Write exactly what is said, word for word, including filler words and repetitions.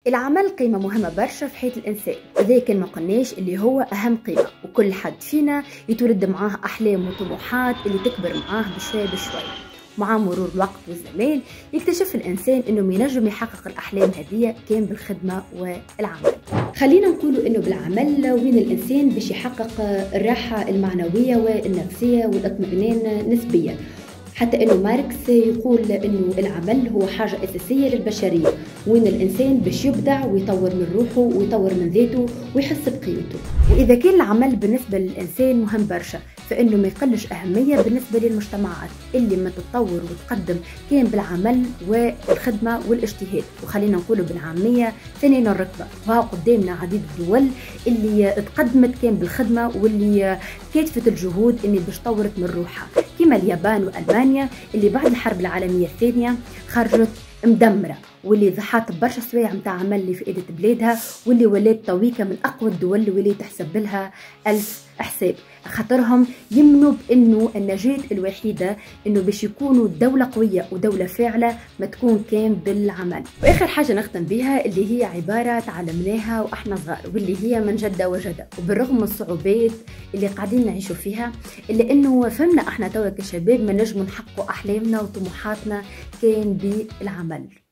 العمل قيمة مهمة برشا في حياة الإنسان، وذا كان ما قلناش اللي هو أهم قيمة، وكل حد فينا يتولد معاه أحلام وطموحات اللي تكبر معاه بشوي بشوي. مع مرور الوقت والزمان يكتشف الإنسان إنه ما ينجم يحقق الأحلام هذه كان بالخدمة والعمل. خلينا نقولوا إنه بالعمل وين الإنسان باش يحقق الراحة المعنوية والنفسية والاطمئنان نسبيا. حتى انه ماركس يقول انه العمل هو حاجه اساسيه للبشريه، وين الانسان باش يبدع ويطور من روحه ويطور من ذاته ويحس بقيمته. واذا كان العمل بالنسبه للانسان مهم برشا، فانه ما يقلش اهميه بالنسبه للمجتمعات اللي ما تتطور وتقدم كان بالعمل والخدمه والاجتهاد. وخلينا نقولوا بالعاميه ثانيين الركبه، وها قدامنا عديد الدول اللي تقدمت كان بالخدمه واللي كاتفت الجهود اللي باش طورت من روحها، كما اليابان والمانيا اللي بعد الحرب العالميه الثانيه خرجت مدمره، واللي ضحت برشا سوايع نتاع عمل لفائده بلادها، واللي ولات تويكا من اقوى الدول اللي تحسب لها الف حساب. خاطرهم يمنوا بانه النجاه الوحيده انه باش يكونوا دوله قويه ودوله فاعله ما تكون كان بالعمل. واخر حاجه نختم بها اللي هي عباره تعلمناها واحنا صغار، واللي هي من جد وجد، وبالرغم من الصعوبات اللي قاعدين نعيشوا فيها الا انه فهمنا احنا توا كشباب ما نجموا نحققوا احلامنا وطموحاتنا كان بالعمل.